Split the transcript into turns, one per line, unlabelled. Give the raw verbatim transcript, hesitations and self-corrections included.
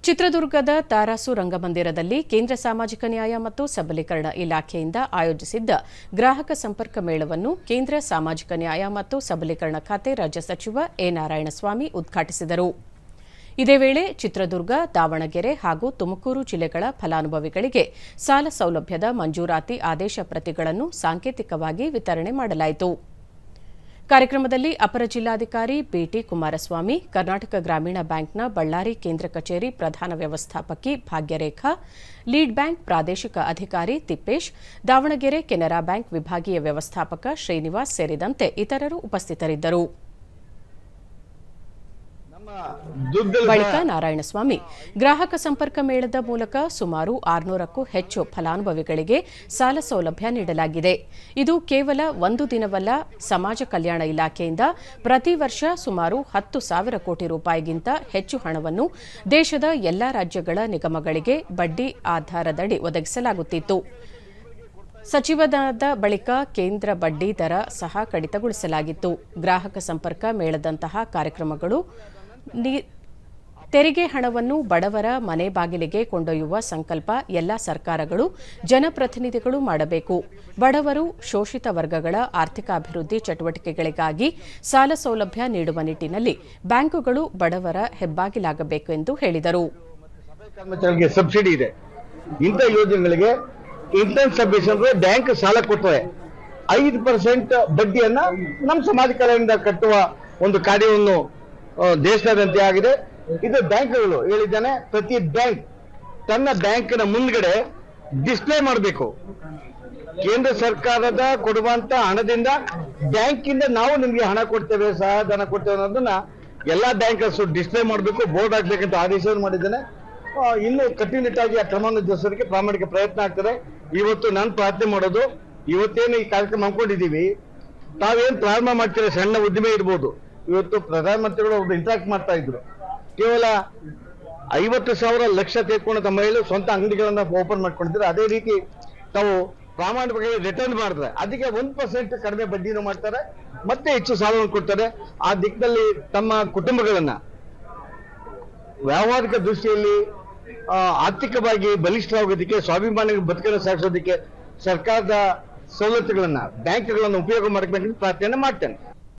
ಚಿತ್ರದುರ್ಗದ ತಾರಾಸು ರಂಗಮಂದಿರದಲ್ಲಿ ಕೇಂದ್ರ ಸಾಮಾಜಿಕ ನ್ಯಾಯ ಮತ್ತು ಸಬಲೀಕರಣ ಇಲಾಖೆಯಿಂದ ಆಯೋಜಿಸಿದ್ದ ಗ್ರಾಹಕ ಸಂಪರ್ಕ ಮೇಳವನ್ನು ಕೇಂದ್ರ ಸಾಮಾಜಿಕ ನ್ಯಾಯ ಮತ್ತು ಸಬಲೀಕರಣ ಖಾತೆ ರಾಜ್ಯ ಸಚಿವ ಎ ನಾರಾಯಣಸ್ವಾಮಿ ಉದ್ಘಾಟಿಸಿದರು. ಇದೇ ವೇಳೆ ಚಿತ್ರದುರ್ಗ, ದಾವಣಗೆರೆ ಹಾಗೂ ತುಮಕೂರು ಜಿಲ್ಲೆಗಳ ಫಲಾನುಭವಿಗಳಿಗೆ ಸಾಲ ಸೌಲಭ್ಯದ ಮಂಜೂರಾತಿ ಆದೇಶ ಪ್ರತಿಗಳನ್ನು ಸಾಂಕೇತಿಕವಾಗಿ ವಿತರಣೆ ಮಾಡಲಾಯಿತು. ಕಾರ್ಯಕ್ರಮದಲ್ಲಿ ಅಪರ ಜಿಲ್ಲಾಧಿಕಾರಿ ಬಿಟಿ ಕುಮಾರಸ್ವಾಮಿ, ಕರ್ನಾಟಕ ಗ್ರಾಮೀಣ ಬ್ಯಾಂಕ್ನ ಬಳ್ಳಾರಿ ಕೇಂದ್ರ ಕಚೇರಿ ಪ್ರಧಾನ ವ್ಯವಸ್ಥಾಪಕಿ ಭಾಗ್ಯರೇಖಾ, ಲೀಡ್ ಬ್ಯಾಂಕ್ ಪ್ರಾದೇಶಿಕ ಅಧಿಕಾರಿ ತಿಪ್ಪೇಶ್, ದಾವಣಗೆರೆ ಕೆನರಾ ಬ್ಯಾಂಕ್ ವಿಭಾಗೀಯ ವ್ಯವಸ್ಥಾಪಕ ಶ್ರೀನಿವಾಸ್ ಸೇರಿದಂತೆ ಇತರರು ಉಪಸ್ಥಿತರಿದ್ದರು. ಬಳಿಕ ನಾರಾಯಣಸ್ವಾಮಿ ಗ್ರಾಹಕ ಸಂಪರ್ಕ ಮೇಳದ ಮೂಲಕ ಸುಮಾರು ಆರುನೂರಕ್ಕೂ ಹೆಚ್ಚು ಫಲಾನುಭವಿಗಳಿಗೆ ಸಾಲ ಸೌಲಭ್ಯ ನೀಡಲಾಗಿದೆ. ಇದು ಕೇವಲ ಒಂದು ದಿನವಲ್ಲ, ಸಮಾಜ ಕಲ್ಯಾಣ ಇಲಾಖೆಯಿಂದ ಪ್ರತಿ ವರ್ಷ ಸುಮಾರು ಹತ್ತು ಸಾವಿರ ಕೋಟಿ ರೂಪಾಯಿಗಿಂತ ಹೆಚ್ಚು ಹಣವನ್ನು ದೇಶದ ಎಲ್ಲಾ ರಾಜ್ಯಗಳ ನಿಗಮಗಳಿಗೆ ಬಡ್ಡಿ ಆಧಾರದಡಿ ಒದಗಿಸಲಾಗುತ್ತಿತ್ತು. ಸಚಿವನಾದ ಬಳಿಕ ಕೇಂದ್ರ ಬಡ್ಡಿ ದರ ಸಹ ಕಡಿತಗೊಳಿಸಲಾಗಿತ್ತು. ಗ್ರಾಹಕ ಸಂಪರ್ಕ ಮೇಳದಂತಹ ಕಾರ್ಯಕ್ರಮಗಳು ತೆರಿಗೆ ಹಣವನ್ನು ಬಡವರ ಮನೆ ಬಾಗಿಲಿಗೆ ಕೊಂಡೊಯ್ಯುವ ಸಂಕಲ್ಪ ಎಲ್ಲ ಸರ್ಕಾರಗಳು, ಜನಪ್ರತಿನಿಧಿಗಳು ಮಾಡಬೇಕು. ಬಡವರು, ಶೋಷಿತ ವರ್ಗಗಳ ಆರ್ಥಿಕ ಅಭಿವೃದ್ಧಿ ಚಟುವಟಿಕೆಗಳಿಗಾಗಿ ಸಾಲ ಸೌಲಭ್ಯ ನೀಡುವ ನಿಟ್ಟಿನಲ್ಲಿ ಬ್ಯಾಂಕುಗಳು ಬಡವರ ಹೆಬ್ಬಾಗಿಲಾಗಬೇಕು ಎಂದು ಹೇಳಿದರು.
ಕರ್ಮಚಾರಿಗಳಿಗೆ ಸಬ್ಸಿಡಿ ಇದೆ. ಇಂಥ ಯೋಜನೆಗಳಿಗೆ ಇಂಟರ್ನ್ ಸಬ್ಸಿಡಿ ಬ್ಯಾಂಕ್ ಸಾಲ ಕೊಟ್ಟರೆ ಐದು ಪರ್ಸೆಂಟ್ ಬಡ್ಡಿಯನ್ನ ನಮ್ಮ ಸಮಾಜ ಕಲ್ಯಾಣದಿಂದ ಕಟ್ಟುವ ಒಂದು ಕಾರ್ಯವನ್ನು ದೇಶದಾದ್ಯಂತ ಆಗಿದೆ. ಇದು ಬ್ಯಾಂಕ್ಗಳು ಹೇಳಿದ್ದಾನೆ, ಪ್ರತಿ ಬ್ಯಾಂಕ್ ತನ್ನ ಬ್ಯಾಂಕಿನ ಮುಂದ್ಗಡೆ ಡಿಸ್ಪ್ಲೇ ಮಾಡಬೇಕು. ಕೇಂದ್ರ ಸರ್ಕಾರದ ಕೊಡುವಂತ ಹಣದಿಂದ ಬ್ಯಾಂಕಿಂದ ನಾವು ನಿಮ್ಗೆ ಹಣ ಕೊಡ್ತೇವೆ, ಸಹಾಯಧನ ಕೊಡ್ತೇವೆ ಅನ್ನೋದನ್ನ ಎಲ್ಲಾ ಬ್ಯಾಂಕರ್ಸ್ ಡಿಸ್ಪ್ಲೇ ಮಾಡಬೇಕು, ಬೋರ್ಡ್ ಹಾಕ್ಬೇಕಂತ ಆದೇಶವನ್ನು ಮಾಡಿದ್ದೇನೆ. ಇನ್ನು ಕಟ್ಟುನಿಟ್ಟಾಗಿ ಆ ಕ್ರಮವನ್ನು ಜರುಗಿಸೋದಕ್ಕೆ ಪ್ರಾಮಾಣಿಕ ಪ್ರಯತ್ನ ಆಗ್ತದೆ. ಇವತ್ತು ನಾನು ಪ್ರಾರ್ಥನೆ ಮಾಡೋದು, ಇವತ್ತೇನು ಈ ಕಾರ್ಯಕ್ರಮ ಹಮ್ಮಿಕೊಂಡಿದ್ದೀವಿ, ತಾವೇನು ಪ್ರಾರಂಭ ಮಾಡ್ತೀರಾ, ಸಣ್ಣ ಉದ್ದಿಮೆ ಇರ್ಬೋದು. ಇವತ್ತು ಪ್ರಧಾನಮಂತ್ರಿಗಳು ಒಬ್ಬರು ಇಂಟ್ರಾಕ್ಟ್ ಮಾಡ್ತಾ ಇದ್ರು, ಕೇವಲ ಐವತ್ತು ಸಾವಿರ ಲಕ್ಷ ತೆಗೆದುಕೊಂಡು ತಮ್ಮ ಮಹಿಳೆ ಸ್ವಂತ ಅಂಗಡಿಗಳನ್ನ ಓಪನ್ ಮಾಡ್ಕೊಂಡಿದ್ದಾರೆ. ಅದೇ ರೀತಿ ತಾವು ಪ್ರಾಮಾಣಿಕವಾಗಿ ರಿಟರ್ನ್ ಮಾಡಿದ್ರೆ ಅದಕ್ಕೆ ಒಂದ್ ಪರ್ಸೆಂಟ್ ಕಡಿಮೆ ಬಡ್ಡಿನೂ ಮಾಡ್ತಾರೆ, ಮತ್ತೆ ಹೆಚ್ಚು ಸಾಲವನ್ನು ಕೊಡ್ತಾರೆ. ಆ ದಿಕ್ಕಿನಲ್ಲಿ ತಮ್ಮ ಕುಟುಂಬಗಳನ್ನ ವ್ಯಾವಹಾರಿಕ ದೃಷ್ಟಿಯಲ್ಲಿ ಆರ್ಥಿಕವಾಗಿ ಬಲಿಷ್ಠವಾಗೋದಕ್ಕೆ, ಸ್ವಾಭಿಮಾನಿ ಬದುಕನ್ನು ಸಾಗಿಸೋದಕ್ಕೆ ಸರ್ಕಾರದ ಸವಲತ್ತುಗಳನ್ನ, ಬ್ಯಾಂಕ್ಗಳನ್ನ ಉಪಯೋಗ ಮಾಡಬೇಕಂತ ಪ್ರಾರ್ಥನೆ ಮಾಡ್ತೇನೆ.